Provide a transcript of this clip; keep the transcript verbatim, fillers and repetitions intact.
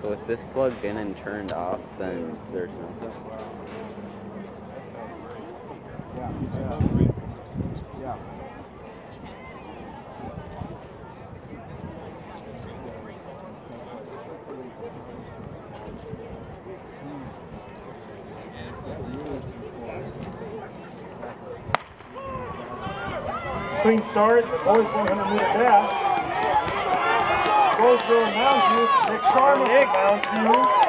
So if this plugged in and turned off, then there's no stuff. Yeah. Yeah. Clean start, the boys one hundred meter dash. Roseville and Mounds View, Nick Sharma from Mounds View.